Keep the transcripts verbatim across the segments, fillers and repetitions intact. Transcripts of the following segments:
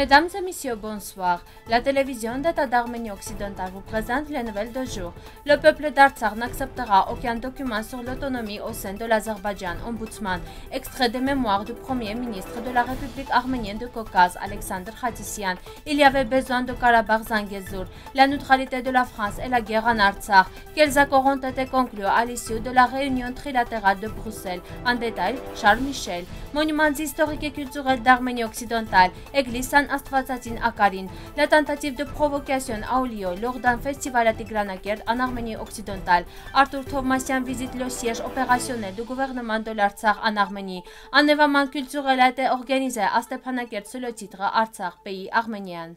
Mesdames et messieurs, bonsoir. La télévision d'État d'Arménie occidentale vous présente les nouvelles de jour. Le peuple d'Artsakh n'acceptera aucun document sur l'autonomie au sein de l'Azerbaïdjan. Ombudsman. Extrait des mémoires du premier ministre de la République arménienne du Caucase, Alexandre Khatisyan. Il y avait besoin de Karabakh-Zangezur, la neutralité de la France et la guerre en Artsakh. Quels accords ont été conclus à l'issue de la réunion trilatérale de Bruxelles? En détail, Charles Michel. Monuments historiques et culturels d'Arménie occidentale. Église San Astvatsatin à Karin. La tentative de provocation a eu lieu lors d'un festival à Tigranakert en Arménie occidentale. Arthur Tovmasyan visite le siège opérationnel du gouvernement de l'Artsakh en Arménie. Un événement culturel a été organisé à Stepanakert sous le titre Artsakh, pays arménien.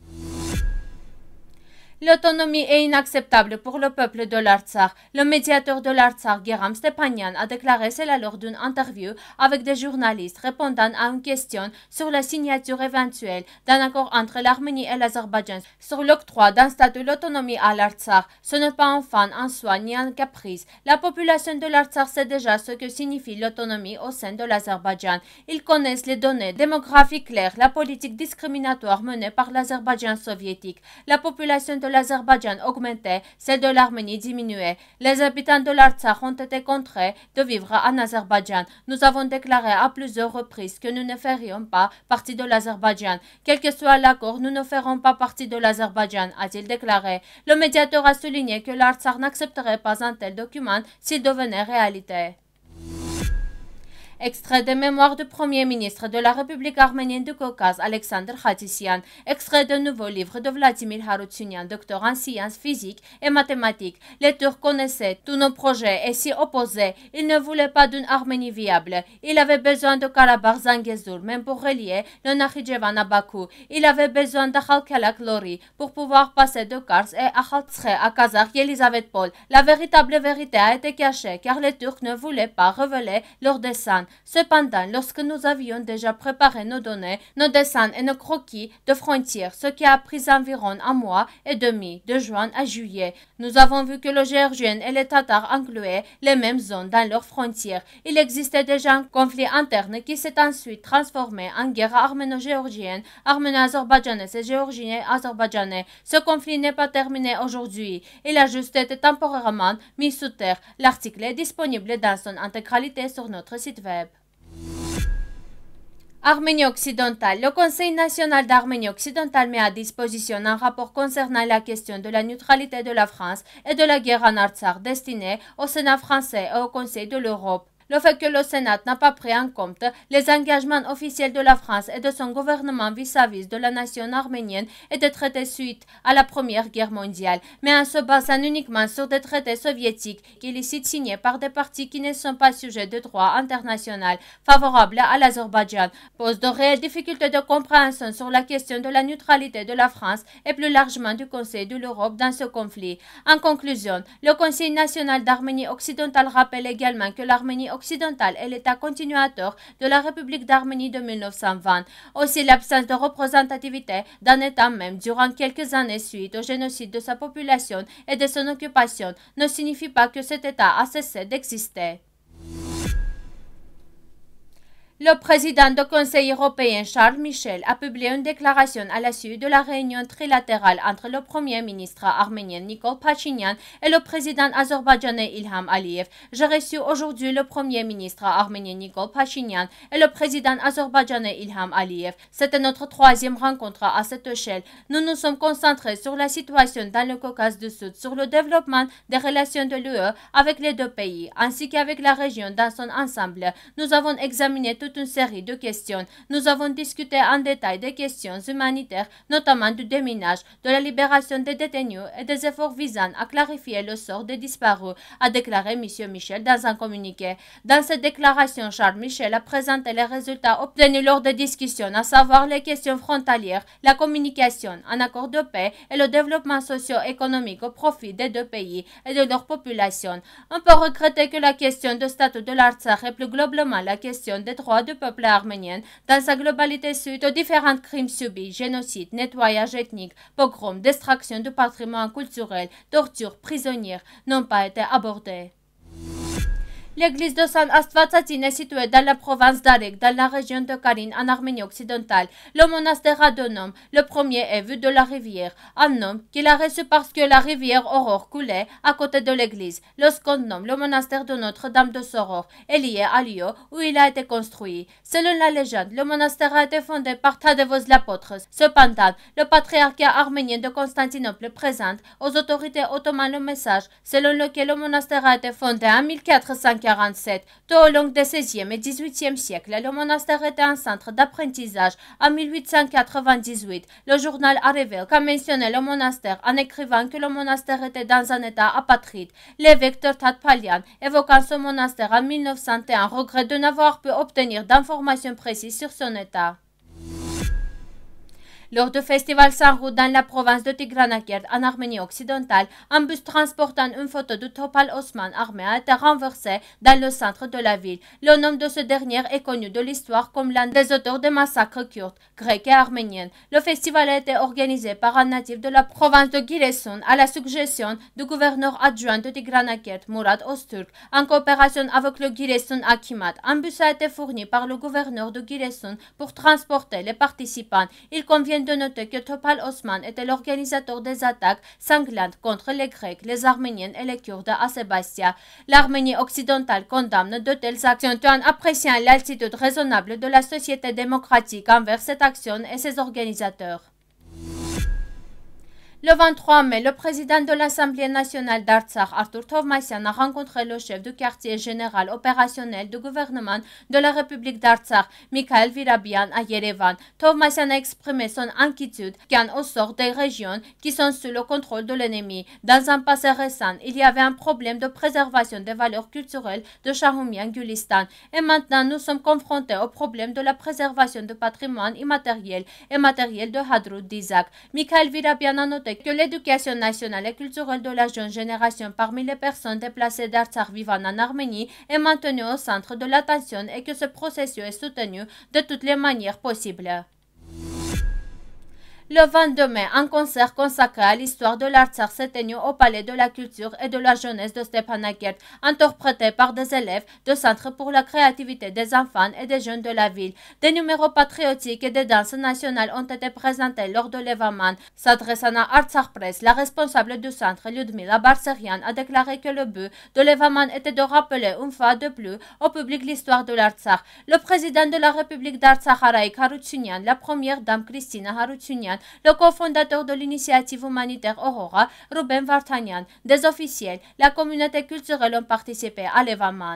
L'autonomie est inacceptable pour le peuple de l'Artsakh. Le médiateur de l'Artsakh, Guéram Stepanyan, a déclaré cela lors d'une interview avec des journalistes répondant à une question sur la signature éventuelle d'un accord entre l'Arménie et l'Azerbaïdjan sur l'octroi d'un statut d'autonomie à l'Artsakh. Ce n'est pas un fan en soi ni un caprice. La population de l'Artsakh sait déjà ce que signifie l'autonomie au sein de l'Azerbaïdjan. Ils connaissent les données démographiques claires, la politique discriminatoire menée par l'Azerbaïdjan soviétique. La population de l'Azerbaïdjan augmentait, celle de l'Arménie diminuait. Les habitants de l'Artsakh ont été contraints de vivre en Azerbaïdjan. Nous avons déclaré à plusieurs reprises que nous ne ferions pas partie de l'Azerbaïdjan. Quel que soit l'accord, nous ne ferons pas partie de l'Azerbaïdjan, a-t-il déclaré. Le médiateur a souligné que l'Artsakh n'accepterait pas un tel document s'il devenait réalité. Extrait des mémoires du premier ministre de la République arménienne du Caucase, Alexandre Khatisyan. Extrait d'un nouveau livre de Vladimir Haroutsunyan, docteur en sciences physiques et mathématiques. Les Turcs connaissaient tous nos projets et s'y opposaient. Ils ne voulaient pas d'une Arménie viable. Il avait besoin de Karabakh-Zangezur, même pour relier le Nakhichevan à Bakou. Il avait besoin d'Akhalkalak-Lori pour pouvoir passer de Kars et Akhaltskhe à Kazakh Elisabeth-Paul. La véritable vérité a été cachée car les Turcs ne voulaient pas révéler leurs desseins. Cependant, lorsque nous avions déjà préparé nos données, nos dessins et nos croquis de frontières, ce qui a pris environ un mois et demi, de juin à juillet, nous avons vu que les Géorgiens et les Tatars incluaient les mêmes zones dans leurs frontières. Il existait déjà un conflit interne qui s'est ensuite transformé en guerre arméno-géorgienne, arméno-azerbaïdjanaise et géorgienne-azerbaïdjanaise. Ce conflit n'est pas terminé aujourd'hui. Il a juste été temporairement mis sous terre. L'article est disponible dans son intégralité sur notre site web. Arménie occidentale. Le Conseil national d'Arménie occidentale met à disposition un rapport concernant la question de la neutralité de la France et de la guerre en Artsakh destiné au Sénat français et au Conseil de l'Europe. Le fait que le Sénat n'a pas pris en compte les engagements officiels de la France et de son gouvernement vis-à-vis de la nation arménienne est de traiter suite à la Première Guerre mondiale, mais en se basant uniquement sur des traités soviétiques illicites signés par des partis qui ne sont pas sujets de droit international favorable à l'Azerbaïdjan, pose de réelles difficultés de compréhension sur la question de la neutralité de la France et plus largement du Conseil de l'Europe dans ce conflit. En conclusion, le Conseil national d'Arménie occidentale rappelle également que l'Arménie occidentale est l'État continuateur de la République d'Arménie de mille neuf cent vingt. Aussi, l'absence de représentativité d'un État même durant quelques années suite au génocide de sa population et de son occupation ne signifie pas que cet État a cessé d'exister. Le président du Conseil européen Charles Michel a publié une déclaration à la suite de la réunion trilatérale entre le premier ministre arménien Nikol Pachinian et le président azerbaïdjanais Ilham Aliyev. J'ai reçu aujourd'hui le premier ministre arménien Nikol Pachinian et le président azerbaïdjanais Ilham Aliyev. C'était notre troisième rencontre à cette échelle. Nous nous sommes concentrés sur la situation dans le Caucase du Sud, sur le développement des relations de l'U E avec les deux pays, ainsi qu'avec la région dans son ensemble. Nous avons examiné tout une série de questions. Nous avons discuté en détail des questions humanitaires, notamment du déminage, de la libération des détenus et des efforts visant à clarifier le sort des disparus, a déclaré M. Michel dans un communiqué. Dans cette déclaration, Charles Michel a présenté les résultats obtenus lors des discussions, à savoir les questions frontalières, la communication, un accord de paix et le développement socio-économique au profit des deux pays et de leur population. On peut regretter que la question du statut de l'Artsakh et plus globalement la question des droits du peuple arménien dans sa globalité suite aux différents crimes subis, génocide, nettoyage ethnique, pogrom, destruction du patrimoine culturel, torture, prisonniers, n'ont pas été abordés. L'église de San Astvatsatsine est située dans la province d'Arek, dans la région de Karine, en Arménie occidentale. Le monastère a deux noms. Le premier est vu de la rivière, un nom qu'il a reçu parce que la rivière Aurore coulait à côté de l'église. Le second nom, le monastère de Notre-Dame de Soror, est lié à lieu où il a été construit. Selon la légende, le monastère a été fondé par Tadevos l'apôtre. Cependant, le patriarcat arménien de Constantinople présente aux autorités ottomanes le message selon lequel le monastère a été fondé en mille quatre cent quarante-sept. Tout au long du seizième et dix-huitième siècle, le monastère était un centre d'apprentissage. En mille huit cent quatre-vingt-dix-huit, le journal a révélé qu'a mentionné le monastère en écrivant que le monastère était dans un état apatride. L'évêque Tortat Palian, évoquant ce monastère en mille neuf cent un, regrette de n'avoir pu obtenir d'informations précises sur son état. Lors du festival Sanrou dans la province de Tigranakert, en Arménie occidentale, un bus transportant une photo de Topal Osman armé a été renversé dans le centre de la ville. Le nom de ce dernier est connu de l'histoire comme l'un des auteurs des massacres kurdes, grecs et arméniens. Le festival a été organisé par un natif de la province de Giresun à la suggestion du gouverneur adjoint de Tigranakert, Murad Öztürk, en coopération avec le Giresun Akimat. Un bus a été fourni par le gouverneur de Giresun pour transporter les participants. Il convient de noter que Topal Osman était l'organisateur des attaques sanglantes contre les Grecs, les Arméniens et les Kurdes à Sébastia. L'Arménie occidentale condamne de telles actions tout en appréciant l'altitude raisonnable de la société démocratique envers cette action et ses organisateurs. Le vingt-trois mai, le président de l'Assemblée nationale d'Artsakh, Artur Tovmasyan, a rencontré le chef du quartier général opérationnel du gouvernement de la République d'Artsakh, Mikhail Virabian, à Yerevan. Tovmasyan a exprimé son inquiétude quant au sort des régions qui sont sous le contrôle de l'ennemi. Dans un passé récent, il y avait un problème de préservation des valeurs culturelles de Shahoumian Gulistan. Et maintenant, nous sommes confrontés au problème de la préservation du patrimoine immatériel et matériel de Hadrut d'Isaac. Mikhail Virabian a noté que l'éducation nationale et culturelle de la jeune génération parmi les personnes déplacées d'Artsakh vivant en Arménie est maintenue au centre de l'attention et que ce processus est soutenu de toutes les manières possibles. Le vingt-deux mai, un concert consacré à l'histoire de l'Artsakh s'est tenu au Palais de la Culture et de la Jeunesse de Stepanakert, interprété par des élèves du Centre pour la créativité des enfants et des jeunes de la ville. Des numéros patriotiques et des danses nationales ont été présentés lors de l'événement. S'adressant à Artsakh Press, la responsable du centre, Lyudmila Barserian, a déclaré que le but de l'événement était de rappeler une fois de plus au public l'histoire de l'Artsakh. Le président de la République d'Artsakh, Araïk Haroutsounian, la première dame Christina Haroutsounian, le cofondateur de l'initiative humanitaire Aurora, Ruben Vartanian, des officiels, la communauté culturelle ont participé à l'événement.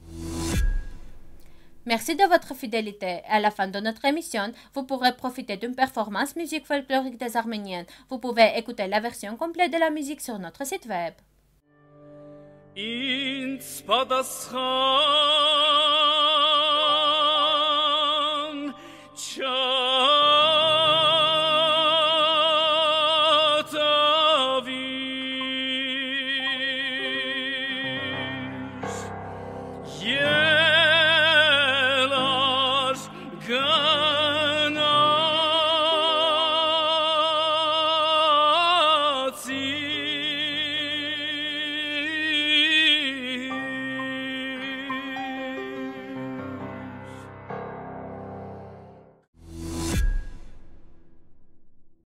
Merci de votre fidélité. À la fin de notre émission, vous pourrez profiter d'une performance musique folklorique des Arméniens. Vous pouvez écouter la version complète de la musique sur notre site web. In